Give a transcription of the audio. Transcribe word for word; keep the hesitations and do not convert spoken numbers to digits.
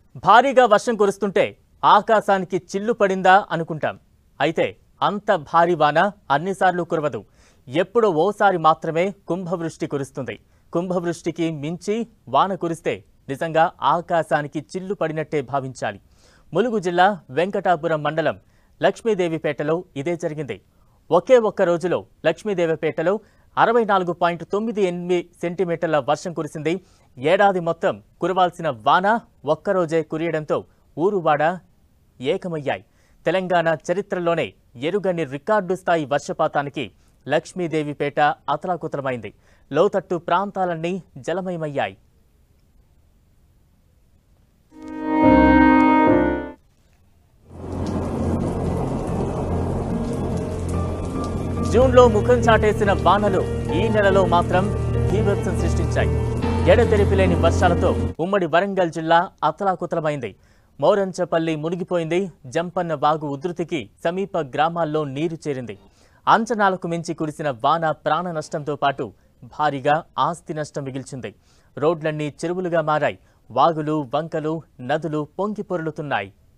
భారీగా వర్షం కురుస్తుంటే ఆకాశానికి చిల్లు పడిందా అనుకుంటాం. అయితే అంత భారీ వాన అన్నిసార్లు కురవదు. ఎప్పుడో ఓసారి మాత్రమే కుంభవృష్టి కురుస్తుంది. కుంభవృష్టికి మించి వాన కురిస్తే నిజంగా ఆకాశానికి చిల్లు పడినట్టే భావించాలి. ములుగు జిల్లా వెంకటాపురం మండలం లక్ష్మీదేవిపేటలో ఇదే జరిగింది. ఒకే ఒక్క రోజులో లక్ష్మీదేవిపేటలో అరవై నాలుగు పాయింట్ తొమ్మిది ఎనిమిది సెంటీమీటర్ల వర్షం కురిసింది. ఏడాది మొత్తం కురవాల్సిన వాన ఒక్కరోజే కురియడంతో ఊరువాడ ఏకమయ్యాయి. తెలంగాణ చరిత్రలోనే ఎరుగని రికార్డు స్థాయి వర్షపాతానికి లక్ష్మీదేవిపేట అతలాకుతలమైంది. లోతట్టు ప్రాంతాలన్నీ జలమయమయ్యాయి. జూన్లో ముఖం చాటేసిన వానలు ఈ నెలలో మాత్రం బీభత్సం సృష్టించాయి. ఎడతెరిపిలేని వర్షాలతో ఉమ్మడి వరంగల్ జిల్లా అతలాకుతలమైంది. మౌరంచపల్లి మునిగిపోయింది. జంపన్న వాగు ఉధృతికి సమీప గ్రామాల్లో నీరు చేరింది. అంచనాలకు మించి కురిసిన వాన ప్రాణ నష్టంతో పాటు భారీగా ఆస్తి నష్టం మిగిల్చింది. రోడ్లన్నీ చెరువులుగా మారాయి. వాగులు, వంకలు, నదులు పొంగి పొర్లుతున్నాయి.